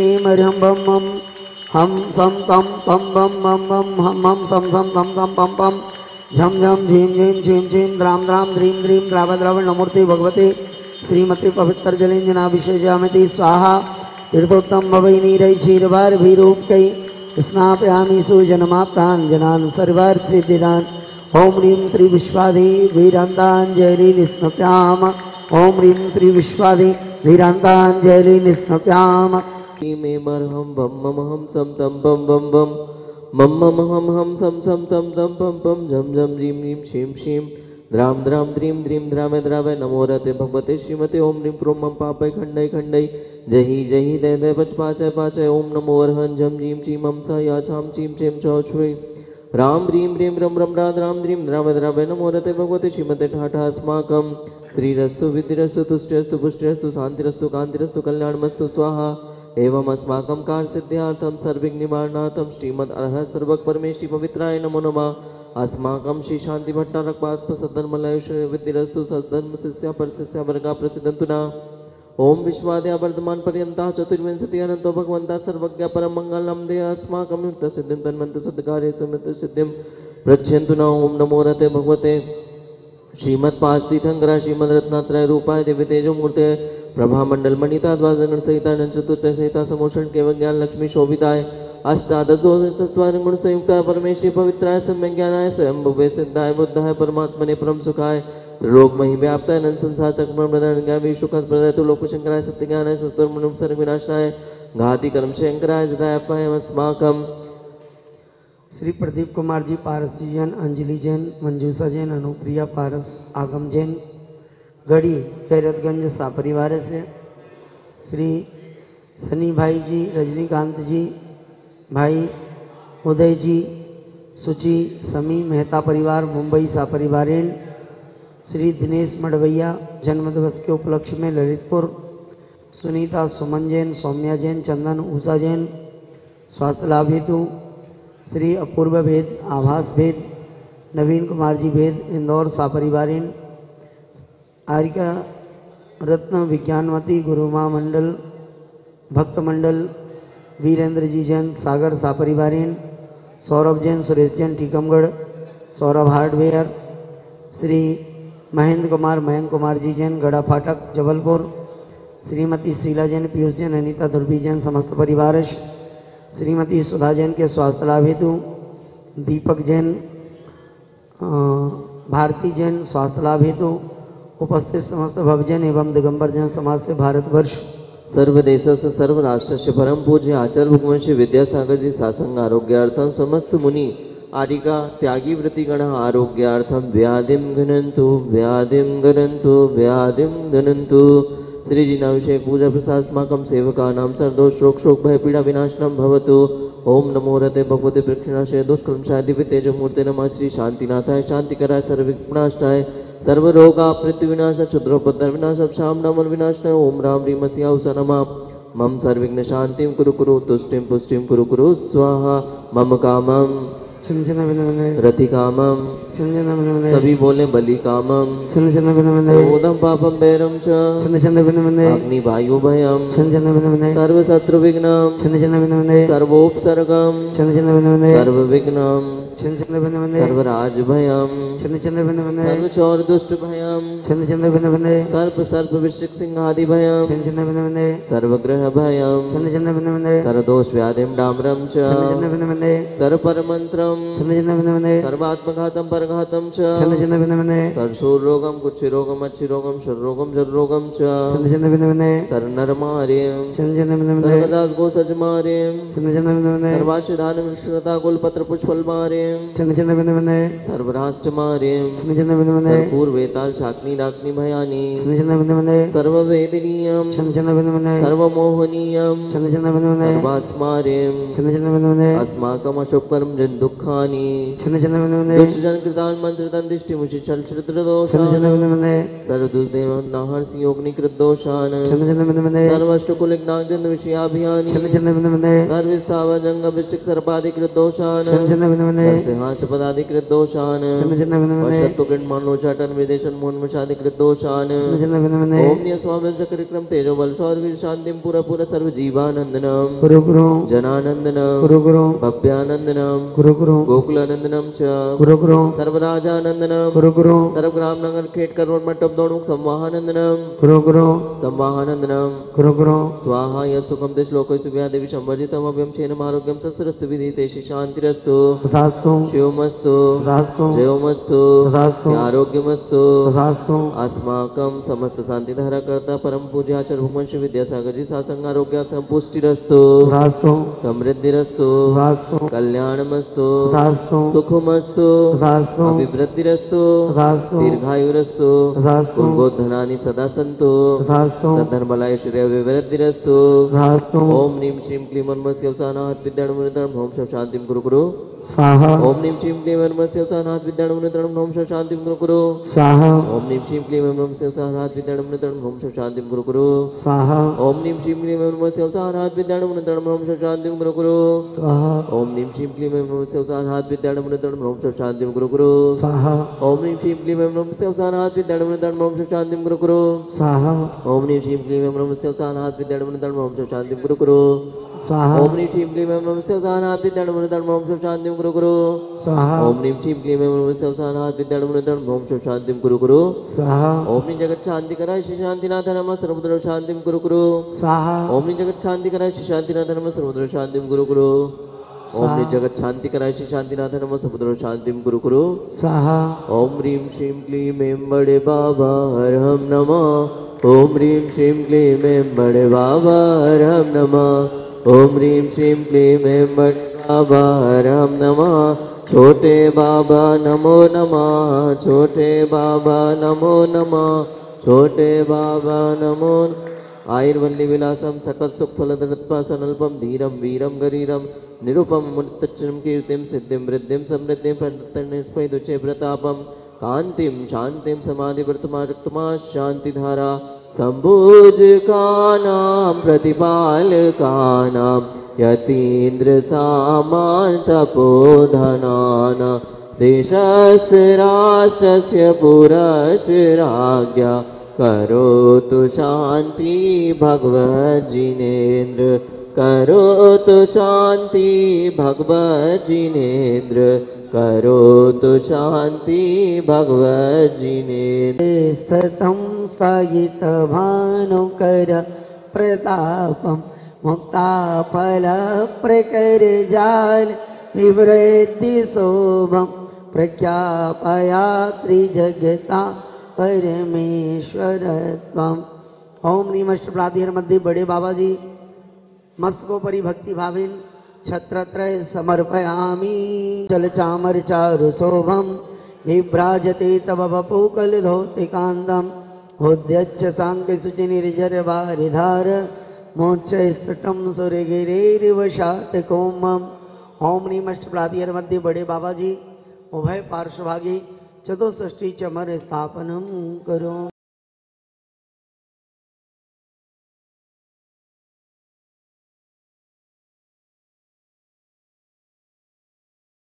मरियम बम मम हम सम तम पम बम बम बम हम सम सम तम तम पम पम झम झम झीम झीम झीम झीम द्राम द्राम द्रीम द्रीम द्राव द्रावण नमूर्ति भगवती श्रीमती पवित्र जलेंजनाभिषेचामिति स्वाहा तीर्थोत्तम भवै नीरै क्षीरभार भीरूपकै स्नापयामि सुजनमाप्तान् जनान् सर्वार्थसिद्धिदान् ओम ह्रीं श्री विश्वाधि वीरान्ताञ्जलि निस्नप्याम ओम ह्रीं श्री विश्वाधि वीरान्ताञ्जलि निस्नप्याम मे मरहम बम मम हम सम तम बम बम बम मम मम हम सम सम तम तम पम पम झम झम झीम ह्रीं शीम शीम द्राम द्राम द्रीम द्रीम द्रावय द्रावय नमो रते भगवते श्रीमते ओम ह्रीं प्रोम मम पापय खंडय खंडय जहि जहि दय दय बच पाचय पाचय ओम नमो अर्हं झम झीम चीम हम स या छाम चीम चेम छौ छुई राम ह्रीं ह्रीं रम रम राम राम ह्रीं द्रावय द्रावय नमो रते भगवते श्रीमते ठाठा अस्माकं श्रीरस्तु विद्धिरस्तु तुष्टिरस्तु पुष्टिरस्तु शांतिरस्तु कांतिरस्तु कल्याणमस्तु स्वाहा एवं अस्माकं कार्य सिद्ध्यार्थं सर्वविघ्न निवारणार्थं श्रीमद् अरहत सर्वक परमेष्टि पवित्राय नमो नमः अस्माकं श्री शांति भट्टारक पाद सद्धर्मलयुष विद्धिरस्तु सद्धर्म शिष्या परशिष्या वर्गा प्रसिद्धन्तु न ओम विश्वाद्या वर्धमान पर्यंता चतुर्विंशति अनंतो भगवंता सर्वज्ञ परम मंगलम दे अस्माकं युक्त सिद्धिं तन्मन्तु सद्कार्ये समृत सिद्धिं प्रच्छन्तु न ओम नमो रते भगवते श्रीमद् पार्श्वीथंकरा श्रीमद् रत्नात्रय रूपाय दिव्य तेजो मूर्ते प्रभा मंडल मणिता द्वादश सहिता चतुर्थ सहिता समोषण केवल ज्ञान लक्ष्मी शोभिताय अष्टादश चत्वारि गुण संयुक्ताय परमेश्वरी पवित्राय सम्यक ज्ञानाय स्वयं भुवे सिद्धाय बुद्धाय परमात्मने परम सुखाय रोग मही व्याप्ताय नंद संसार चक्रम प्रदान ज्ञान विशुकस प्रदाय तो लोक शंकराय सत्य ज्ञानाय सत्वर मनुम सर्व विनाशनाय घाति कर्म शंकराय जटाय पायम अस्माकम श्री प्रदीप कुमार जी पारस जैन, अंजलि जैन, मंजूषा जैन, अनुप्रिया पारस, आगम जैन, गढ़ी खैरतगंज सापरिवार से श्री सनी भाई जी, रजनीकांत जी, भाई उदय जी, सुची समी मेहता परिवार मुंबई सापरिवारेण, श्री दिनेश मडवैया जन्मदिवस के उपलक्ष्य में ललितपुर, सुनीता सुमन जैन, सौम्या जैन, चंदन ऊषा जैन स्वास्थ्य लाभ हेतु, श्री अपूर्व भेद आभास भेद, नवीन कुमार जी भेद इंदौर सापरिवारेण, आर्यका रत्न विज्ञानवती गुरुमा मंडल भक्त मंडल, वीरेंद्र जी जैन सागर सापरिवारेण, सौरभ जैन सुरेश जैन टीकमगढ़ सौरभ हार्डवेयर, श्री महेंद्र कुमार मयंक कुमार जी जैन गड़ा फाटक जबलपुर, श्रीमती शीला जैन पीयूष जैन अनीता दुर्बी जैन समस्त परिवार, श्रीमती सुधा जैन के स्वास्थ्य लाभ हेतु, दीपक जैन भारती जैन स्वास्थ्य लाभ हेतु, उपस्थित समस्त भवजन एवं दिगंबर जन समाज से भारतवर्ष सर्वदेश से सर्व राष्ट्र से परम पूज्य आचार्य भगवंशी विद्यासागर जी सासंग आरोग्यार्थम समस्त मुनि आरिका त्यागी वृत्तिगण आरोग्यार्थम व्याधिम घनंतु व्याधिम घनंतु व्याधिम घनंतु श्री जी नाभिषेक पूजा प्रसाद अस्माकं सेवका नाम सर्दोष शोक शोक भय पीड़ा विनाशनम भवतु ओम नमो रते भगवते प्रक्षिणाशय दुष्कर्मशाय दिव्य तेज मूर्ते नमः श्री शांतिनाथाय शांतिकराय सर्वविघ्नाशनाय सर्वरोगा पृथ्वी विनाश क्षुद्रोपद्रव विनाश शाम नमन विनाशनाय ओम राम ह्रीं मसीहाउसा नमः मम सर्वविघ्न शांतिं कुरु कुरु तुष्टिं पुष्टिं कुरु कुरु स्वाहा मम कामं रति कामम सभी बोले बलि कामम ओदम पापम बैरम च अग्नि वायु भयम सर्व शत्रु विघ्नम सर्वोपसर्गम सर्व विघ्नम सर्वराज भयम सर्व चौर दुष्ट भयम सर्प सर्प वृश्चिक सिंहादि भयम सर्वग्रह भयम सर्वदोष व्याधिम डामरम च सर्वपरमंत्रम सर्वात्मघातम परघातम च सर्वशूरोगम कुक्षिरोगम अच्छिरोगम शर्रोगम जर्रोगम च सर्वनरमार्यम सर्वदास गोसजमार्यम सर्वाश्रदान विश्वता कुलपत्र पुष्पलमार्यम सर्वराष्ट्रमार्यम सर्वपूर्वेताल शाक्नि डाक्नि भयानि सर्ववेदनीयम सर्वमोहनीयम सर्वास्मार्यम अस्माकम अशोक कर्म जन दुःख दुःखानि छन्न छन्न बंदे बंदे दुष्टजन कृतान् मंत्रतन् दिष्टिमुषि छन्न छन्न बंदे बंदे सर्वदुष्देव नाहर्षि योगनिकृत दोषान् छन्न छन्न बंदे बंदे सर्वष्टकुलिग्नाजन विषयाभियानि छन्न छन्न बंदे बंदे सर्विस्थावर जंग विशिक सर्पाधिकृत दोषान् छन्न छन्न बंदे बंदे सिंहासपदाधिकृत दोषान् छन्न छन्न बंदे बंदे वशत्तुकिन मानोचाटन विदेशन मोन्मषाधिकृत दोषान् छन्न छन्न बंदे बंदे ओम निय स्वामी चक्रिक्रम तेजो बल शौर्य शांतिम पूरा पूरा सर्व जीवानंदनम गुरु गुरु जनानंदनम गुरु गुरु भव्यानंदनम गुरु गुरु गोकुलानंदनम च गुरु गुरु सर्वराजानंदनम गुरु गुरु सर्वग्राम नगर खेट करोड़ मंडप दोणुक संवाहानंदनम गुरु गुरु संवाहानंदनम गुरु गुरु स्वाहा यस्सुखम ते श्लोको सुव्या देवी संवर्जितम अभ्यम चेनम आरोग्यम सस्रस्तु विदितेषि शांतिरस्तु तथास्तु शिवमस्तु तथास्तु जयोमस्तु तथास्तु आरोग्यमस्तु तथास्तु अस्माकं समस्त शांतिधारा कर्ता परम पूज्य आचार्य भगवान श्री विद्यासागर जी सासंग आरोग्यार्थम पुष्टिरस्तु तथास्तु समृद्धिरस्तु तथास्तु कल्याणमस्तु तथास्तु सुखमस्तु तथास्तु अभिवृद्धिरस्तु तथास्तु दीर्घायुरस्तु तथास्तु पूर्वोद्धनानि सदा सन्तु तथास्तु सद्धर्मलाय श्रेयविवृद्धिरस्तु तथास्तु ओम नीम श्रीम क्लीम अन्मस्यवसानात् विद्याणमुनितरम् ओम शांतिं कुरु कुरु स्वाहा ओम नीम श्रीम क्लीम अन्मस्यवसानात् विद्याणमुनितरम् ओम शांतिं कुरु कुरु स्वाहा ओम नीम श्रीम क्लीम अन्मस्यवसानात् विद्याणमुनितरम् ओम शांतिं कुरु कुरु स्वाहा ओम नीम श्रीम क्लीम अन्मस्यवसानात् विद्याणमुनितरम् ओम शांतिं कुरु कुरु स्वाहा ओम नीम श्रीम क्लीम अन्मस्यवसानात् विद्याणमुनितरम् ओम शांतिं कुरु कुरु स्वाहा ओम नीम श्रीम क्लीम अन्मस्यवसानात् विद्याणमुनितरम् ओम शांतिं कुरु कुरु स्वाहा ओम नीम श्रीम क्लीम अन्मस्यवसानात् विद्याणमुनितरम् ओम शांतिं कुरु कुरु स्वाहा ओम नीम श्रीम क्लीम अन्मस्यवसानात् विद्याणमुनितरम् ओम शांतिं कुरु कुरु स्वाहा ओम नीम श्रीम क्लीम अन्मस्यवसानात् विद्याणमुनितरम् ओम शांतिं कुरु कुरु स्वाहा ओम नी जगत शांतिकराय श्री शांतिनाथ नमः सर्वत्र शांतिं कुरु कुरु स्वाहा ओम नी जगत शांतिकराय श्री शांतिनाथ नमः सर्वत्र शांतिं कुरु कुरु ओम नी जगत शांतिकराय श्री शांतिनाथ नमः सर्वत्र शांतिं कुरु कुरु स्वाहा ओम ह्रीं श्रीं क्लीं ऐं बड़े बाबा हरहं नमः ओम ह्रीं श्रीं क्लीं ऐं बड़े बाबा हरहं नमः ओम ह्रीं श्रीं क्लीं ऐं बड़े बाबा हरहं नमः छोटे बाबा नमो नमः छोटे बाबा नमो नमः छोटे बाबा नमो आयुर्वल्ली विलासम सकल सुख फलदत्पासन अल्पम धीरम वीरम गरीरम निरुपम मुनितच्चरम कीर्तिम सिद्धिम वृद्धिम समृद्धिम प्रतर्निस्पैदुचे प्रतापम कांतिम शांतिम समाधि वर्तमा शांतिधारा संभोजकानां प्रतिपालकानां यतीन्द्र सामान् तपोधनानां देशस्य राष्ट्रस्य पुरस्य राज्ञा करोतु शांति भगवज्जिनेन्द्र करोतु शांति भगवज्जिनेन्द्र करोतु शांति भगवज्जिनेन्द्र स्थितं स्थगितभानुकर प्रतापं मुक्ताफलप्रकरजाल विवृद्धिशोभं प्रख्यापयात्रिजगता परमेश्वरत्वम् ओम नीमष्टप्रातिहर मध्य बड़े बाबा जी मस्तकोपरि भक्ति भावेन छत्रत्रय समर्पयामि चल चामर चारु शोभम विभ्राजते तव वपुकल धौतिकांतम होद्यच्च सांग सुचि निर्जर वारिधार मोच्च स्फुटम सुरगिरेर्वशात कोमम ओम नीमष्टप्रातिहर मध्य बड़े बाबा जी उभय पार्श्वभागी चतुष्षष्टि चमर स्थापनम करो।